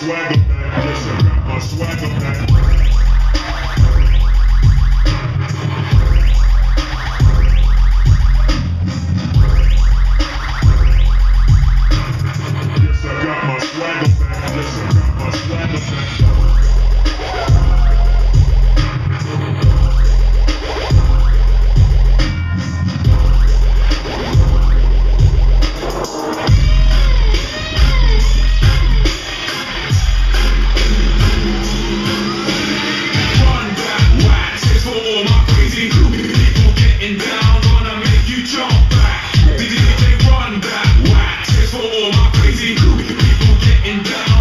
swagger back. Yes, I got my swagger back. Yes, I got my swagger back. Yes, I got my swagger back. People getting down.